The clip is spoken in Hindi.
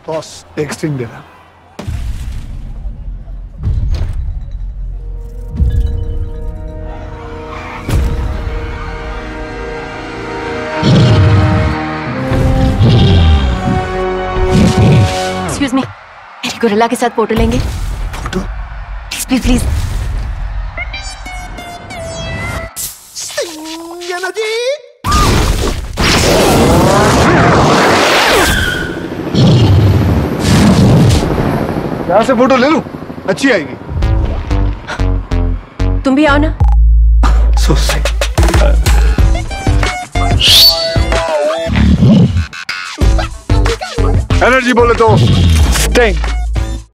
बॉस एक स्टिंग देना। एक्सक्यूज मी, मेरी गोरिल्ला के साथ फोटो लेंगे? फोटो? Please please please. जी यहां से फोटो ले लूं, अच्छी आएगी। तुम भी आओ ना। So sick. एनर्जी बोले तो स्टिंग।